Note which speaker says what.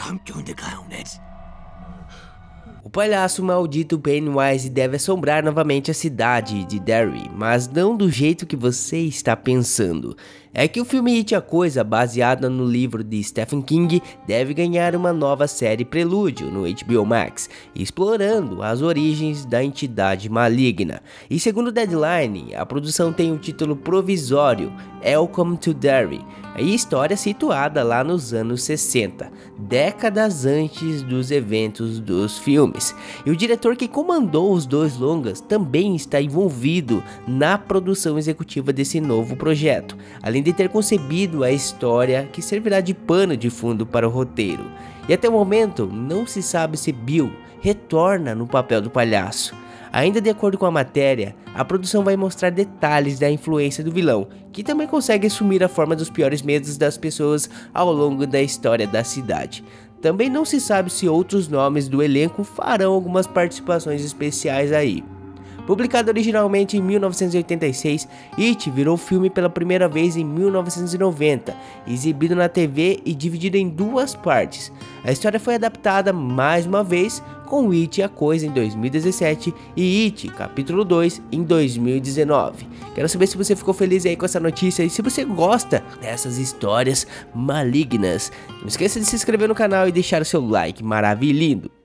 Speaker 1: O palhaço maldito Pennywise deve assombrar novamente a cidade de Derry, mas não do jeito que você está pensando. É que o filme It, a Coisa, baseado no livro de Stephen King, deve ganhar uma nova série Prelúdio no HBO Max, explorando as origens da entidade maligna. E segundo Deadline, a produção tem o título provisório Welcome to Derry, e história situada lá nos anos 60, décadas antes dos eventos dos filmes. E o diretor que comandou os dois longas também está envolvido na produção executiva desse novo projeto, além de ter concebido a história que servirá de pano de fundo para o roteiro. E até o momento não se sabe se Bill retorna no papel do palhaço. Ainda de acordo com a matéria, a produção vai mostrar detalhes da influência do vilão, que também consegue assumir a forma dos piores medos das pessoas ao longo da história da cidade. Também não se sabe se outros nomes do elenco farão algumas participações especiais aí. Publicado originalmente em 1986, It virou filme pela primeira vez em 1990, exibido na TV e dividido em duas partes. A história foi adaptada mais uma vez com It, a Coisa em 2017 e It, capítulo 2 em 2019. Quero saber se você ficou feliz aí com essa notícia e se você gosta dessas histórias malignas. Não esqueça de se inscrever no canal e deixar o seu like maravilhoso.